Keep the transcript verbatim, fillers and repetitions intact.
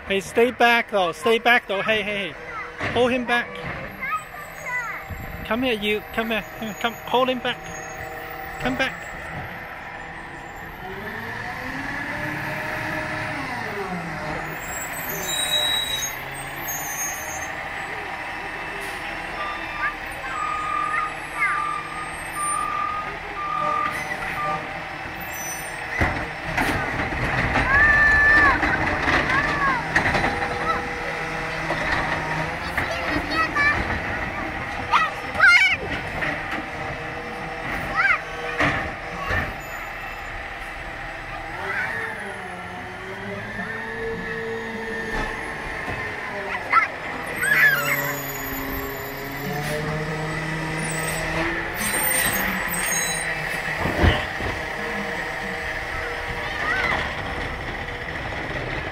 Hey, stay back though. Stay back though. Hey, hey, hey. Hold him back. Come here, you. Come here. Come. Hold him back. Come back.